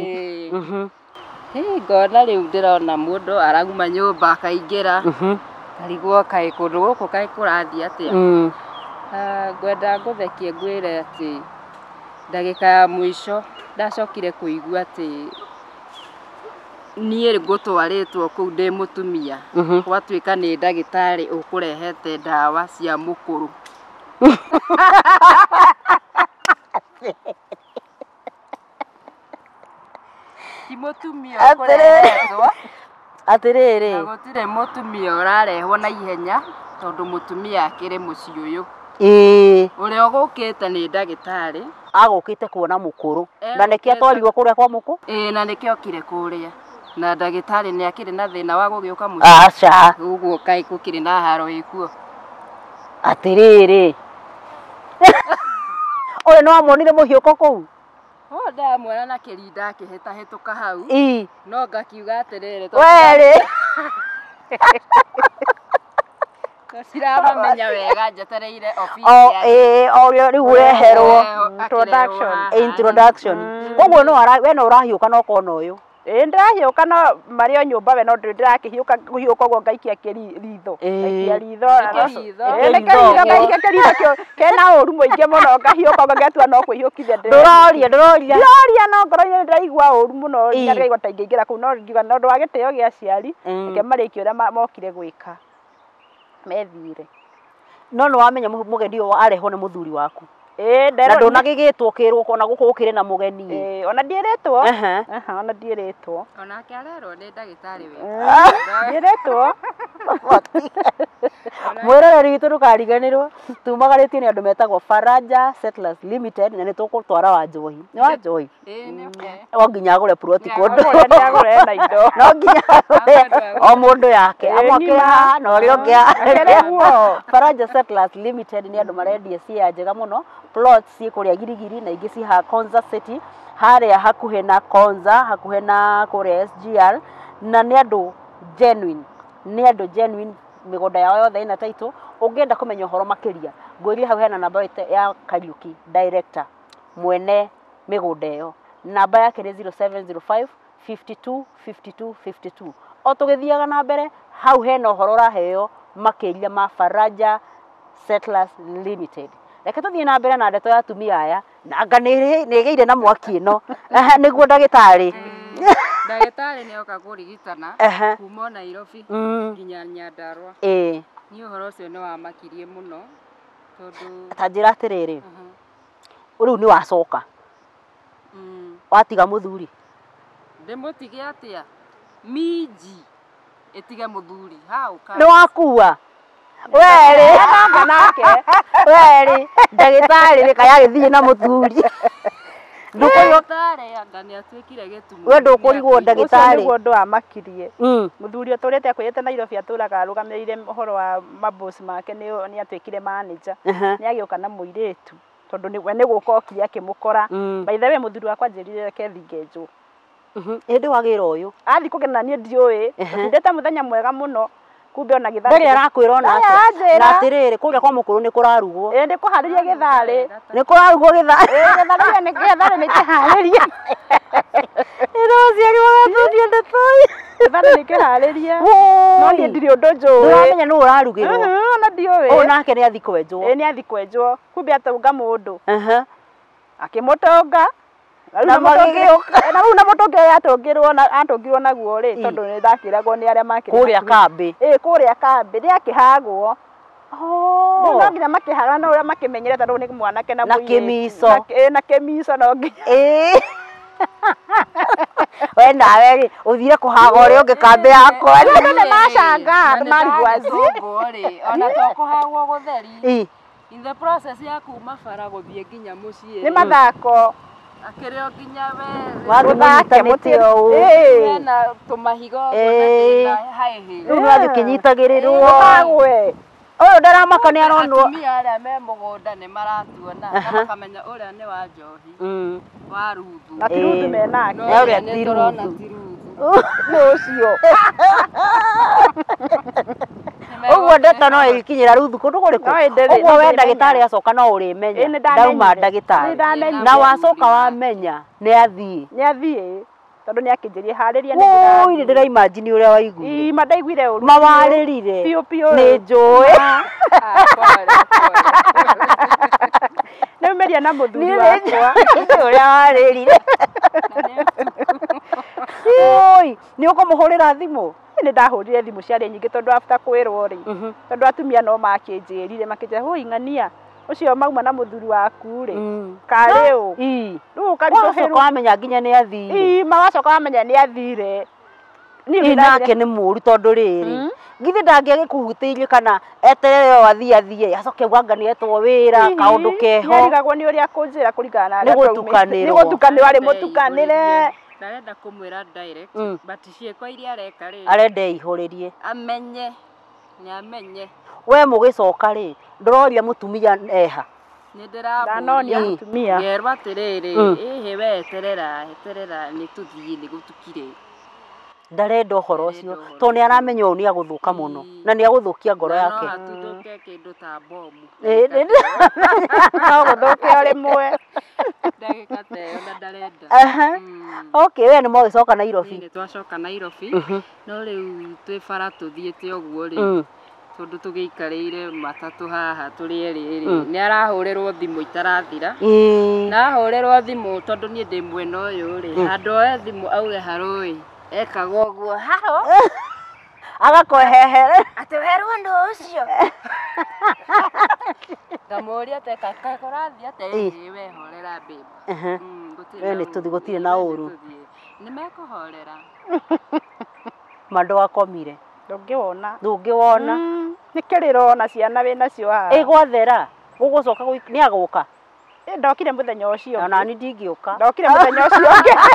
ngona rĩu ndĩrona mũndũ arauma nyũmba akaingĩra karigwo kaĩ kũndũ gũkũ kaĩ kũrathiĩ atĩa ngwenda ngũthekie ngwĩre atĩ ndagĩka ya mũico ndacokire kũigua atĩ niĩ ngũtwarĩtwo kũu ndĩ mũtumia gwatuĩka nĩ ndagĩtarĩ ũkũrehete ndawa cia mũkũrũ ti mũtumia ũkũrehetwo atĩrĩrĩ na gũtirĩ mũtumia ũrarehwo na ihenya tondũ mũtumia akĩrĩ mũciĩ ũyũ ũrĩa ũgũkĩte nĩ ndagĩtarĩ agũkĩte kuona mũkũrũ na nĩkĩo atwarirwo kũrĩa kwa mũkũ na nĩkĩo okire kũrĩa na ndagĩtarĩ nĩ akĩrĩ na thĩna wa gũgĩũka mũciĩ aca ũguo kaĩ gũkĩrĩ na haro ĩkuo atĩrĩrĩ ũyũ nĩ wamuonire mũhiũko kũu ndamuona na kĩrinda akĩhĩtahĩtũka hau no ngakiuga atĩrĩrĩ werĩ ciramamenya wega njetereire orio rĩu ũreherwo introduction ũguo we no ũrahiũka no kona ũyũ ndĩrahiũka no marĩ o nyũmba we no ndĩrakĩhiũka kũhiũka ũguo ngaikia ritho ngaikia kĩritho kena ũru mũingĩ mũno ngahiũka ũguo ngatua no kwĩhiũkithia ndĩroria no ngoro-inĩ ndĩraigua ũru mũno ndĩraigua ta ingĩingĩra kũu no ngiuga no ũndũ wa gĩtĩo gĩa aciari reke marĩkie ũrĩa mokire gwĩka methire no nĩ wamenya mũgeni ũyũ arehwo nĩ mũthuri waku na ndũnagĩgĩtwo kĩrwo ona gũkũ gũkĩrĩ na mũgeni ona ndiĩrĩtwo ona ndiĩrĩtwo onake arerwo nĩ ndagĩtarĩ ndiĩrĩtwo mwĩroreri witũ ndũkariganĩrwo tumagarĩtio nĩ andũ metagwo Faraja Settlers Limited na nĩ tũgũtwara Wanjohi nĩ Wanjohi no nginya agũre ploti kũndũ no nginya o mũndũ yake amwe haha na ũrĩa ũngĩ Faraja Settlers Limited nĩ andũ marendia cia njega mũno plots ciĩ kũrĩa Girigiri na ingĩ ciĩ Konza City harĩa hakuhĩ na Konza hakuhĩ na kũrĩa SGR na nĩ andũ genuine mĩgũnda yao yothe ĩna title ũngĩenda kũmenya ũhoro makĩria ngwĩrie hau hena namba ya Kariuki director mwene mĩgũnda ĩyo namba yake nĩ 0705 52 52 52 o tũgĩthiaga na mbere hau hena ũhoro ũraheo makĩria ma Faraja Settlers Limited reke tũthiĩ na mbere na ndeto ya atumia aya na anga nĩ ĩgĩire na mwaki ĩno nĩguo ndagĩtarĩ ndagĩtarĩ nĩ oka kũrigitana kuma Nairobi nginya Nyandarua niĩ ũhoro ũcio nĩ wamakirie mũno tondũ ta njĩra atĩrĩrĩ rĩu nĩ wacoka watiga mũthuri Ndemutige atia minji etige muthuri hau ka Nĩ wakua weri anga nake weri ndagĩtarĩ nĩ kaya gĩthiĩ na mũthuri ndũkũrigwo ndagĩtarĩ anga nĩ atuĩkire gĩtumũ we ndũkũrigwo ũcio ndagĩtarĩ nĩguo ũndũ wamakirie muthuri ũtũrĩte akwĩrĩte Nairobi atũraga arũgamĩrĩire ũhoro wa mabosi make nĩ atuĩkire manager nĩ agĩũka na mũirĩtu tondũ we nĩ gũka okire akĩmũkora by the way muthuri wakwa njĩrire reke thingenjwo ĩndĩ wa wĩra ũyũ athi kũgena niĩ ndiũĩ ndĩte mũthenya mwega mũno kumbe ona gĩtharĩ ndege arakwĩra onake na atĩrĩrĩ kũrĩa kwa mũkũrũ nĩ kũrarugwo ĩndĩ kũharĩria gĩtharĩ nĩ kũrarugwo gĩtharĩ gĩtharĩ nĩ kĩharĩrie ĩno ũciari wagathũria ndetoĩ gĩtharĩ nĩ kĩharĩrie no niĩ ndirĩ ũndũ njũĩ ndũramenya nũ ũrarugĩrwo ona ndiũĩ ũyũ nake nĩ athi kwenjwo nĩ athi kwenjwo kumbe atonga mũndũ akĩmũtonga na magĩgĩũka na rĩu na mũtonga atongirwo naguo rĩ tondũ nĩ ndakĩragwo nĩ arĩa makĩrĩ kũrĩa kambĩ kũrĩa kambĩ nĩ akĩhagwo no nginya makĩhaga na ũrĩa makĩmenyere tondũ nĩ mwanake na mũirĩtu na kĩmico no nginya we nawe rĩ ũthire kũhaga ũrĩa ũngĩ kambĩ yakwa nĩ macanga nĩ marigwazi ona to kũhagwo gũtheri in the process ya kuma bara gũthiĩ nginya mũciĩ nĩ mathako akĩrĩo nginya we wathiĩnyitanĩte ũũ wena tũmahigo na haĩhĩ rĩu nĩ wathiĩ ũkĩnyitagĩrĩrwo ũyũ ndaramaka nĩ aronwo atumia arĩa me mũgũnda nĩ maratuona na makamenya ũrĩa nĩ wa njohi wa ruthu na tiruthu menake na ũrĩa nĩ tũrona tiruthu nĩ ũcio ũguo ndeta no ĩkinyĩra ruthu kũndũ kũrĩkũ ũguo we ndagĩtarĩ acoka no ũrĩmenya ndauma ndagĩtarĩ na wacoka wamenya nĩ athiĩ tondũ nĩ akĩnjĩria harĩria nĩ ndĩraimagine ũrĩa waiguire ima ndaiguire ũru mawarĩrire piũ piũ nĩ njũĩ nĩumeria na mũthuri wakwa ũrĩa warĩrire nĩ ũkũmũhũrĩra thimũ nĩ ndahũrire thimũ ciarĩ nyingĩ tondũ after kwĩrwo rĩ tondũ atumia no makĩnjĩrire makĩnjĩra hũi ng'ania ũcio mauma na mũthuri waku rĩ karĩ ũ rĩu ũkaritũhĩrwo wamenya nginya nĩ athire magacoka wamenya nĩ athire nake nĩ mũru tondũ rĩrĩ githĩ ndangĩagĩkũhutĩirie kana eterere o athiĩ acoke wanga nĩ etwo wĩra kaũndũ keho nĩarigagwo nĩ ũrĩa akũnjĩra kũringana na nĩ gũtukanĩrwo nĩ gũtukanĩrwo arĩ mũtukanĩre ndarenda kũmwĩra direct but ciĩko iria areka rĩ arenda eihũrĩrie amenye nĩ amenye we mũgĩcoka rĩ ndũroria mũtumia eha nĩ ndĩramũria mũtumia ngerwo atĩrĩrĩ ĩhĩ we eterera nĩ tũthiĩ nĩ gũtukire ndarenda ũhoro ũcio tondũ nĩ aramenya ũũ nĩ agũthũka mũno na nĩ agũthũkia ngoro yake no atũthũke kĩndũ ta bomu no gũthũke o rĩmwe ndagĩka ta ĩyo na ndarenda okay we nĩ mũgĩcoka Nairobi nĩ twacoka Nairobi no rĩu twĩ bara tũthiĩte ũguo rĩ tondũ tũgĩikarĩire matatũ haha tũrĩ erĩ nĩ arahũrĩrwo thimũ itarathira na ahũrĩrwo thimũ tondũ niĩ ndĩ mwena ũyũ rĩ handũ oe thimũ auge harũĩ ekaga ũguo haro agakohehere atĩ werwo ũndũ ũcio ngamũria teka kũrathiĩ atĩ wehorera babe we nĩ tũthi gũtirĩ na ũru nĩ mekũhorera mandũ akomire ndũngĩwona nĩ kĩrĩro na ciana wĩnacio haha ĩgwathera gũgũcoka nĩ agũka ndokire mũthenya ũcio na nani ndingĩũka ndokire mũthenya ũcio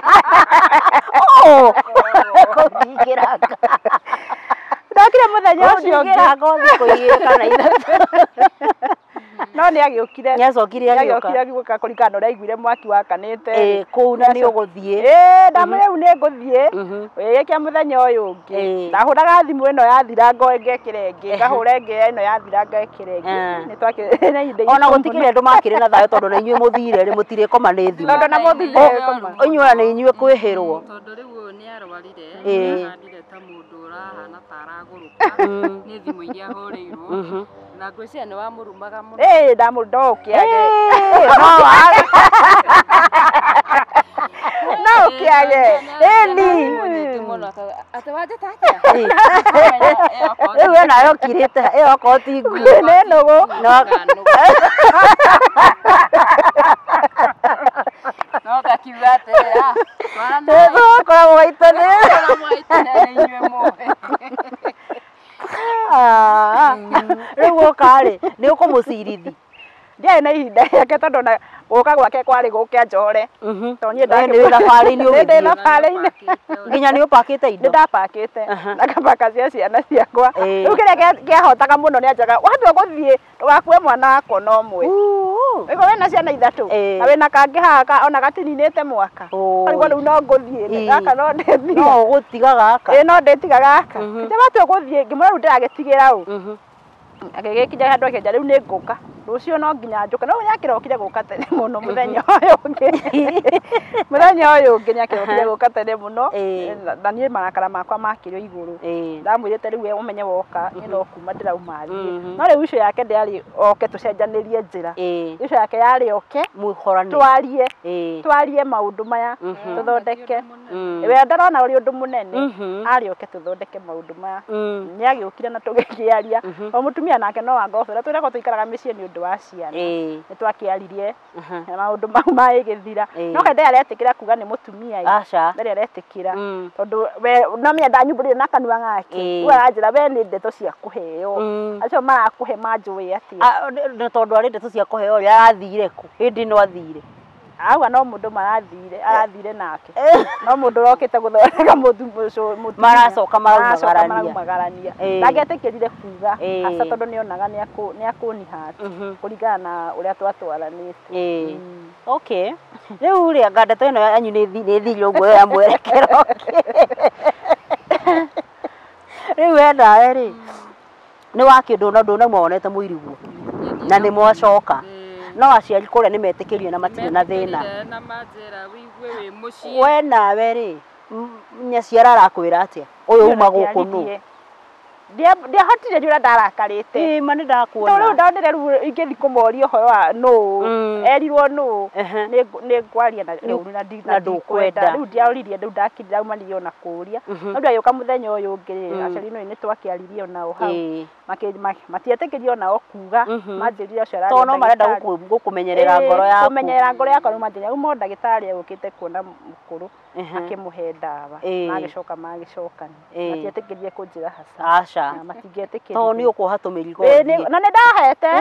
kũringĩranga ndokire mũthenya ũcio ngothi kũigĩrĩka kana ithatũ no nĩ agĩũkire agĩũka kũringana na ũrĩa aiguire mwaki wakanĩte kũu na nĩ ũgũthiĩ ndamwĩra rĩu nĩ ngũthiĩ wĩgĩkia mũthenya ũyũ ũngĩ ndahũraga thimũ ĩno yathira ngekĩra ĩngĩ ngahũra ĩngĩ ĩno yathira ngekĩra ĩngĩ ona gũtikĩrĩ andũ makĩrĩ na thayũ tondũ na inyuĩ mũthire rĩ mũtirĩkoma nĩ thimũ tondũ na mũthire inyuĩ na inyuĩ kwĩhĩrwo tondũ rĩu nĩ arwarire ahandire ta mũndũ ũrahana ta aragũrũka nĩ thimũ iria ahũrĩirwo na ngwĩciria nĩ wamũrumaga mũno ndokĩage no ũkĩage atĩ wanjĩta atĩa rĩu we nawe ũkirĩte ĩyo okorwo ti nguo nĩ nũgũ no gakiuga atĩrĩ koragwo gaitane inyuĩ mũĩ rĩu ũka-rĩ nĩ ũkũmũcirithi ndiarĩ na ihinda rĩake tondũ na gũka gwake kwarĩ gũke njore tondũ niĩ nĩ thabarĩ-inĩ ndĩ thabarĩ-inĩ nginya nĩ ũpakĩte indo nĩ ndapakĩte na ngapaka cia ciana ciakwa rĩu kĩrĩa kĩahotaga mũno nĩ anjaga watua gũthiĩ ndũgakue mwana wakwa na ũmwe ĩgo wĩna ciana ithatũ na wĩna kangĩ haha ona gatininĩte mwaka arigwo rĩu no ngũthiĩ gaka no ndĩthiga no ũgũtiga gaka ĩ no ndĩtiga gaka nĩ watua gũthiĩ ngĩmwĩra rĩu ndĩragĩtigĩra ũ agĩgĩkinya handũ akĩnja rĩu nĩ ngũka rũciũ no nginya njũke no nyakĩrokire gũka tene mũno mũthenya ũyũ ũngĩ mũthenya ũyũ ũngĩ nyakĩrokire gũka tene mũno na niĩ marakara makwa makĩrĩ igũrũ ndamwĩrĩte rĩu ũmenye woka ĩno kuma ndĩrauma thiĩ no rĩu icio yake ndĩarĩ oke tũcenjanĩrie njĩra icio yake yarĩ oke twarie maũndũ maya tũthondeke we ndarona ũrĩ ũndũ mũnene arĩ oke tũthondeke maũndũ maya nĩagĩũkire na tũgĩkĩaria o mũtumia nake no wangobera twĩragwo tũikaraga mĩciĩ nĩ ũndũ wa ciana nĩ twakĩaririe maũndũ mau magĩthira no kaĩ ndaretĩkĩra kuga nĩ mũtumia ndarĩ aretĩkĩra tondũ we no mĩenda nyumbũrire na kanua gake rĩu aranjĩra we nĩ ndeto cia kũheo acio marakũhe manjũĩ atĩa na tondũ arĩ ndeto cia kũheo ũrĩa arathire kũ hĩndĩ no athire agua no mũndũ arathire nake no mũndũ rokĩte gũthondeka mũndũ maracoka maraumagararia ndangĩetĩkĩrire kuga hasa tondũ nĩonaga nĩakũnihata kũringana na ũrĩa twatwaranĩte okay rĩu rĩ anga ndeto ĩno yanyu nĩ thire ũguo ya mwerekero rĩu endawe rĩ nĩ wakĩndũ na ndũnauma wonete mũiriguo na nĩ mwacoka no aciari kũrĩa nĩ metĩkĩrie na matirĩ na thĩna we nawe rĩ nyaciara arakwĩra atĩa ũyũ uma gũkũ nũ ndiahotire nĩ ũrĩa ndarakarĩte ma nĩ ndakuona rĩu ndonire rĩu ingĩthi kũmoria ũhoro wa nũ erirwo nũ nĩ ngwaria na ndũkwenda rĩu ndiaririe rĩu ndakirira aumanire na kũria no ndagĩũka mũthenya ũyũ ũngĩ aciari no nĩ twakĩaririe onao hau matietĩkĩrie onao kuga manjĩrire ũcio tondũ no marenda gũkũmenyerera ngoro yaku kũmenyerera ngoro yakwa rĩu manjĩrire rĩu mo ndagĩtarĩ egũkĩte kuona mũkũrũ akĩmũhe ndawa magĩcoka magĩcokania matietĩkĩrie kũnjĩra hasa matingĩetĩkĩria tondũ nĩ ũkũoha tũmĩrigo na nĩ ndahete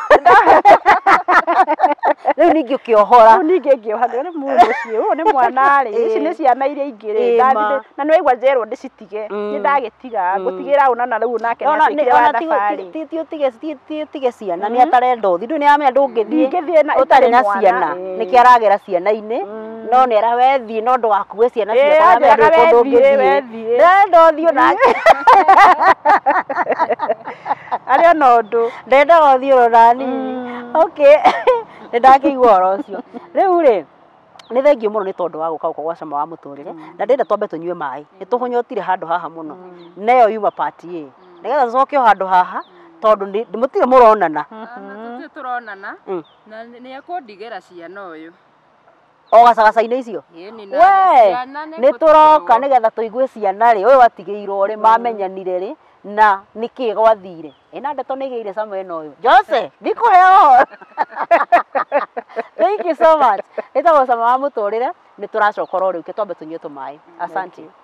rĩu ningĩ ũkĩohora rĩu ningĩ ngĩoha nĩ mũndũ ũcio ũyũ nĩ mwana rĩ ici nĩ ciana iria ingĩ rĩ na nĩ waigua njerwo ndĩcitige nĩ ndagĩtiga ngũtigĩra ũna na rĩu nake nĩatigire wa thabarĩ tiũtige ciana nĩ atarenda ũthi ndũĩ nĩamenya ndũngĩthiĩ ũtarĩ na ciana nĩkĩo aragera ciana-inĩ no nĩ arawethiĩ no ndũgakue ciana ciakwa ndũrenda ũthiĩ onake arĩ ona ũndũ ndendaga ũthiĩ onani okay nĩ ndakĩigua ũhoro ũcio rĩu rĩ nĩ thengiũ mũno nĩ tondũ wa gũka gũkũ gwa Cama wa Mũtũrĩre na ndĩrenda twambe tũnyue maĩ nĩ tũhonyotire handũ haha mũno neyo yuma part A nĩgetha tũcoke hahandũ haha tondũ mũtirĩ mũronana tũronana na nĩ ekũndigĩra ciana ũyũ o gacagaca-inĩ icio we nĩ tũroka nĩgetha tũigue ciana rĩ ũyũ atigĩirwo rĩ mamenyanire rĩ na nĩkĩ gwathire ĩna ndeto nĩ ĩgĩire Cama ĩno ũyũ Jose ndikũheo thank you so much ĩtagwo Cama wa Mũtũrĩre nĩ tũracoka oro rĩu ke twambe tũnyue tũmaĩ asante